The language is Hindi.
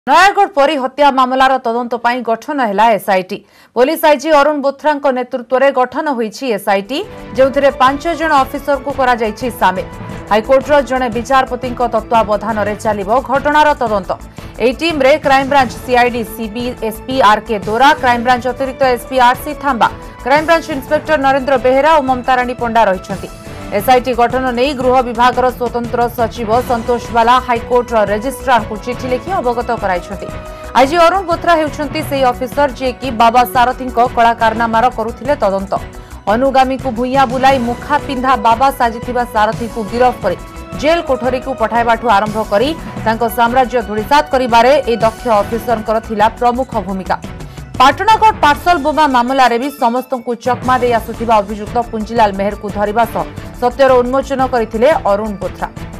नयागढ़ परी हत्या मामलार तदंत ପାଇଁ गठन हैला SIT. Police IG Arun Bothra नेतृत्व में गठन होईछि एसआईटी, जेउथिरे 5 जन ऑफिसर को करा जाईछि सामिल। हाईकोर्टर जने विचारपति तत्वावधान में चलिबो घटनार तदंत। एही टीम रे crime branch CID CB SP RK Dora, crime branch अतिरिक्त SP RC Thamba, crime branch inspector Narendra Behera और ममता राणी पंडा रहिछन्ति। एसआईटी गठन नहीं गृह विभाग स्वतंत्र सचिव संतोष बाला हाईकोर्ट रेजिस्ट्रार को चिठी लिखि अवगत कराइछन्ति। आईजी अरुण बोथ्रा हेउछन्ति सेही ऑफिसर जे कि बाबा सारथी कला कारनामार करुथिले तदंत। अनुगामी को भुइया बुलाई मुखा पिंधा बाबा साजिथिबा सारथी को गिरफ करी जेल कोठरी को पठाइबाठू आरंभ करी तांको साम्राज्य धूलिसात करिबारे ए दक्ष ऑफिसरकर थिला प्रमुख भूमिका। पाटणागढ़ पार्सल बोमा मामलें भी समस्त को चकमा दे आसुथिबा अभियुक्त पुंजीलाल मेहर को धरिबा सह सत्यर उन्मोचन करथिले अरुण बोथ्रा।